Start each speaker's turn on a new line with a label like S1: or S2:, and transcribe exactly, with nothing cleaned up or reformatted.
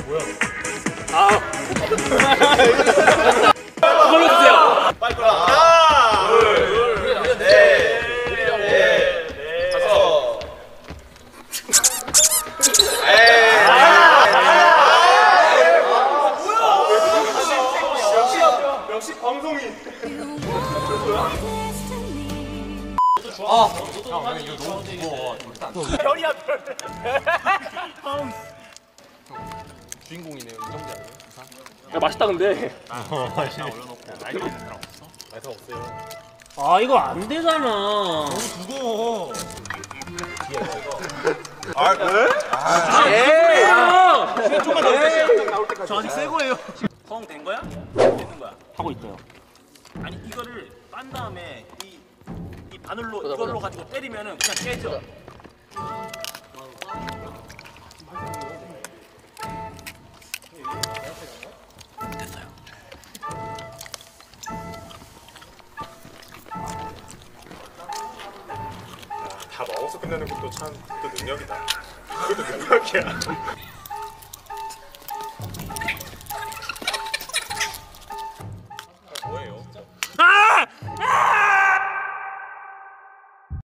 S1: 뭐야?
S2: 아. 그걸로 주세요.
S1: 빨리 끌어. 하나, 둘, 셋, 넷, 넷, 다섯. 역시 방송이.
S3: 아, 형 근데 이거 너무 무거워.
S2: 별이야 별.
S3: 주인공이네요. 이정재 아니에요?
S2: 야 맛있다 근데.
S3: 어, 맛있네. 라이터 있는 사람 없어?
S1: 라이터 없어요.
S2: 아 이거 안 되잖아.
S3: 너무 무거워.
S1: 아 그래?
S2: 에이.
S3: 조금만 나올 때까지. 나올 때까지. 저 아직 새 거예요.
S2: 성 된 거야? 됐는 거야?
S4: 하고 있어요.
S2: 아니 이거를 빤 다음에 이, 이 바늘로 보자, 이걸로 보자. 가지고 때리면은 그냥 깨져. 됐어요.
S1: 다 먹어서 끝내는 것도 참 또 능력이다. 그것도 능력이야.